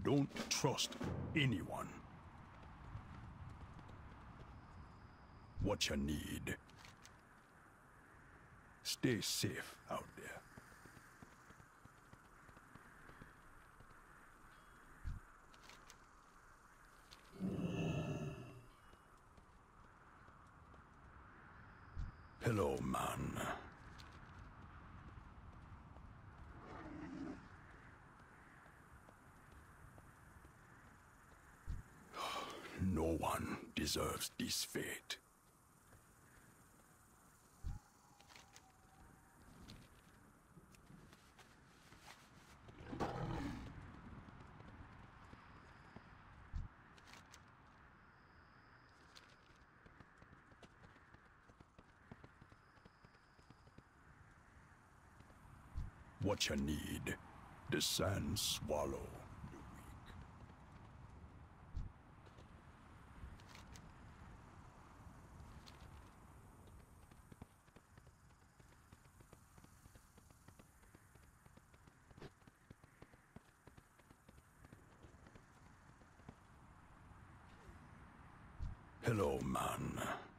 Don't trust anyone. What you need. Stay safe out there. Hello, man. No one deserves this fate. What you need, the sand swallow the weak. Hello, man.